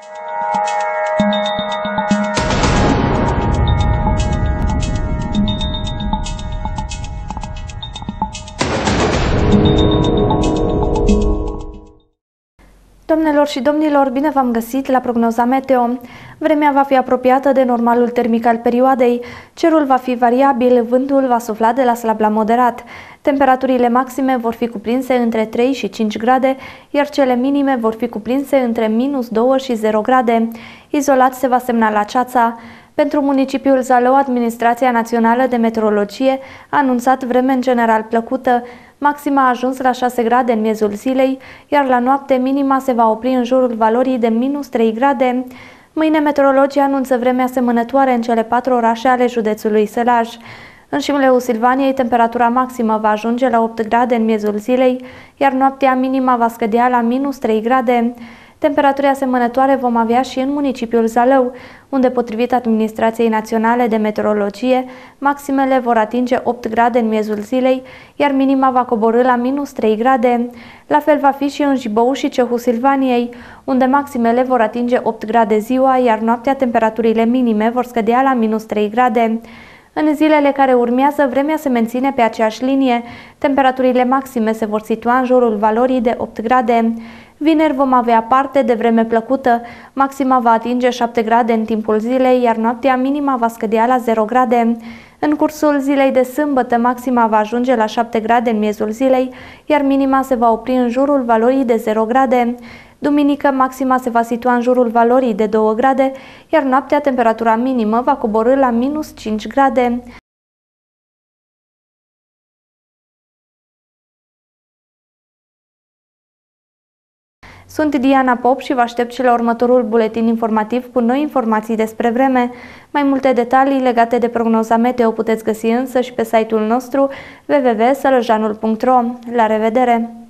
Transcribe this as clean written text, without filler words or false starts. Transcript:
Doamnelor și domnilor, bine v-am găsit la prognoza meteo. Vremea va fi apropiată de normalul termic al perioadei, cerul va fi variabil, vântul va sufla de la slab la moderat. Temperaturile maxime vor fi cuprinse între 3 și 5 grade, iar cele minime vor fi cuprinse între -2 și 0 grade. Izolat se va semnala ceața. Pentru municipiul Zalău, Administrația Națională de Meteorologie a anunțat vreme în general plăcută. Maxima a ajuns la 6 grade în miezul zilei, iar la noapte minima se va opri în jurul valorii de -3 grade. Mâine meteorologii anunță vreme asemănătoare în cele 4 orașe ale județului Sălaj. În Șimleu Silvaniei, temperatura maximă va ajunge la 8 grade în miezul zilei, iar noaptea minima va scădea la -3 grade. Temperaturi asemănătoare vom avea și în municipiul Zalău, unde, potrivit Administrației Naționale de Meteorologie, maximele vor atinge 8 grade în miezul zilei, iar minima va coborî la -3 grade. La fel va fi și în Jibou și Cehul Silvaniei, unde maximele vor atinge 8 grade ziua, iar noaptea temperaturile minime vor scădea la -3 grade. În zilele care urmează, vremea se menține pe aceeași linie. Temperaturile maxime se vor situa în jurul valorii de 8 grade. Vineri vom avea parte de vreme plăcută. Maxima va atinge 7 grade în timpul zilei, iar noaptea minima va scădea la 0 grade. În cursul zilei de sâmbătă, maxima va ajunge la 7 grade în miezul zilei, iar minima se va opri în jurul valorii de 0 grade. Duminică, maxima se va situa în jurul valorii de 2 grade, iar noaptea temperatura minimă va coborî la -5 grade. Sunt Diana Pop și vă aștept și la următorul buletin informativ cu noi informații despre vreme. Mai multe detalii legate de prognoza meteo puteți găsi însă și pe site-ul nostru www.sălăjanul.ro. La revedere!